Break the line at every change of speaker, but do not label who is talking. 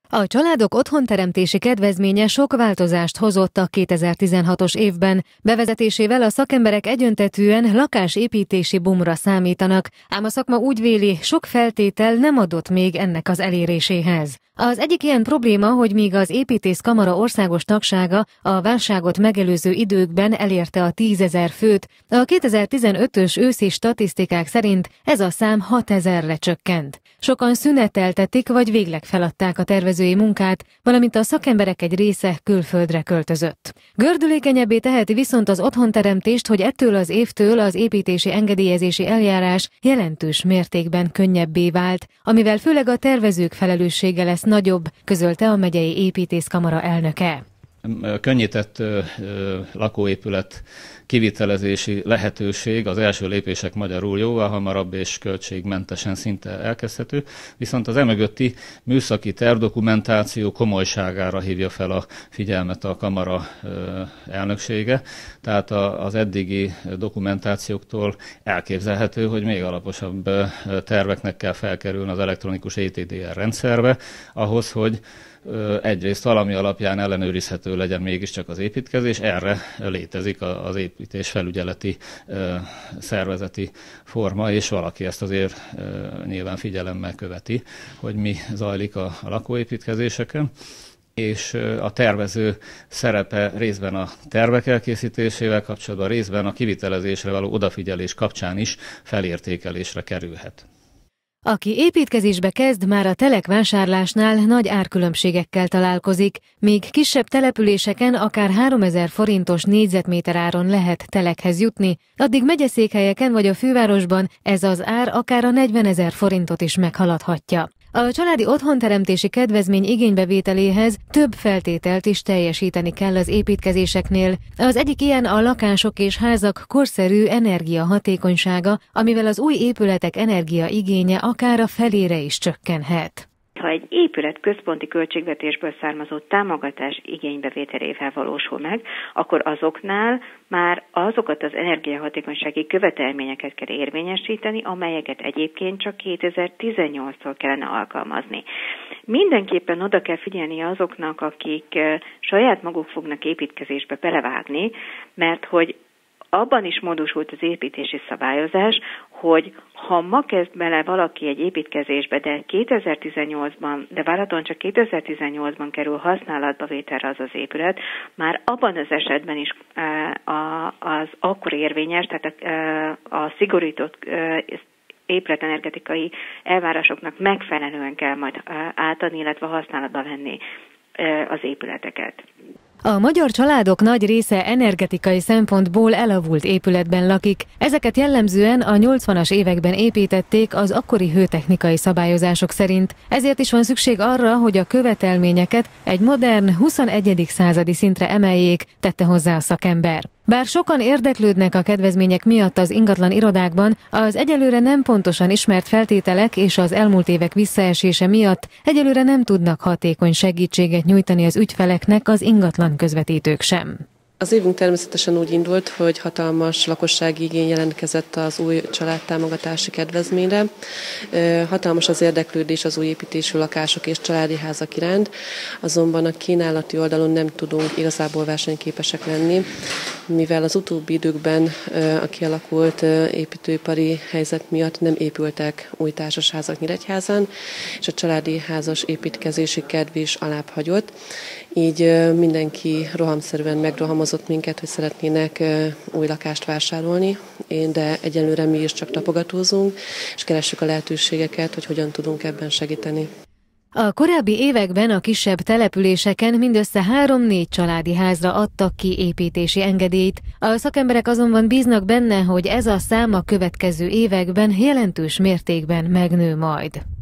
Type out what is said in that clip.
A családok otthonteremtési kedvezménye sok változást hozott a 2016-os évben. Bevezetésével a szakemberek egyöntetűen lakásépítési boomra számítanak, ám a szakma úgy véli, sok feltétel nem adott még ennek az eléréséhez. Az egyik ilyen probléma, hogy míg az építészkamara országos tagsága a válságot megelőző időkben elérte a 10 000 főt, a 2015-ös őszi statisztikák szerint ez a szám 6 000-re csökkent. Sokan szüneteltetik vagy végleg feladták a tervezői munkát, valamint a szakemberek egy része külföldre költözött. Gördülékenyebbé teheti viszont az otthonteremtést, hogy ettől az évtől az építési engedélyezési eljárás jelentős mértékben könnyebbé vált, amivel főleg a tervezők felelőssége lesz nagyobb, közölte a megyei építészkamara elnöke.
Könnyített lakóépület kivitelezési lehetőség, az első lépések magyarul jóval hamarabb és költségmentesen szinte elkezdhető, viszont az emögötti műszaki tervdokumentáció komolyságára hívja fel a figyelmet a kamara elnöksége, tehát az eddigi dokumentációktól elképzelhető, hogy még alaposabb terveknek kell felkerülni az elektronikus ETDR rendszerbe, ahhoz, hogy egyrészt valami alapján ellenőrizhető legyen mégiscsak az építkezés, erre létezik az építés felügyeleti szervezeti forma, és valaki ezt azért nyilván figyelemmel követi, hogy mi zajlik a lakóépítkezéseken, és a tervező szerepe részben a tervek elkészítésével kapcsolatban, részben a kivitelezésre való odafigyelés kapcsán is felértékelésre kerülhet.
Aki építkezésbe kezd, már a telekvásárlásnál nagy árkülönbségekkel találkozik, míg kisebb településeken akár 3000 forintos négyzetméter áron lehet telekhez jutni, addig megyeszékhelyeken vagy a fővárosban ez az ár akár a 40 000 forintot is meghaladhatja. A családi otthonteremtési kedvezmény igénybevételéhez több feltételt is teljesíteni kell az építkezéseknél. Az egyik ilyen a lakások és házak korszerű energiahatékonysága, amivel az új épületek energiaigénye akár a felére is csökkenhet.
Ha egy épület központi költségvetésből származó támogatás igénybevételével valósul meg, akkor azoknál már azokat az energiahatékonysági követelményeket kell érvényesíteni, amelyeket egyébként csak 2018-tól kellene alkalmazni. Mindenképpen oda kell figyelni azoknak, akik saját maguk fognak építkezésbe belevágni, mert hogy abban is módosult az építési szabályozás, hogy ha ma kezd bele valaki egy építkezésbe, de várhatóan csak 2018-ban kerül használatba vételre az az épület, már abban az esetben is az akkor érvényes, tehát a szigorított épületenergetikai elvárásoknak megfelelően kell majd átadni, illetve használatba venni az épületeket.
A magyar családok nagy része energetikai szempontból elavult épületben lakik. Ezeket jellemzően a 80-as években építették az akkori hőtechnikai szabályozások szerint. Ezért is van szükség arra, hogy a követelményeket egy modern, 21. századi szintre emeljék, tette hozzá a szakember. Bár sokan érdeklődnek a kedvezmények miatt az ingatlan irodákban, az egyelőre nem pontosan ismert feltételek és az elmúlt évek visszaesése miatt egyelőre nem tudnak hatékony segítséget nyújtani az ügyfeleknek az ingatlan közvetítők sem.
Az évünk természetesen úgy indult, hogy hatalmas lakossági igény jelentkezett az új családtámogatási kedvezményre. Hatalmas az érdeklődés az új építésű lakások és családi házak iránt, azonban a kínálati oldalon nem tudunk igazából versenyképesek lenni, mivel az utóbbi időkben a kialakult építőipari helyzet miatt nem épültek új társasházak Nyíregyházán, és a családi házas építkezési kedv is alább hagyott. Így mindenki rohamszerűen megrohamozott minket, hogy szeretnének új lakást vásárolni, de egyelőre mi is csak tapogatózunk, és keressük a lehetőségeket, hogy hogyan tudunk ebben segíteni.
A korábbi években a kisebb településeken mindössze 3-4 családi házra adtak ki építési engedélyt. A szakemberek azonban bíznak benne, hogy ez a szám a következő években jelentős mértékben megnő majd.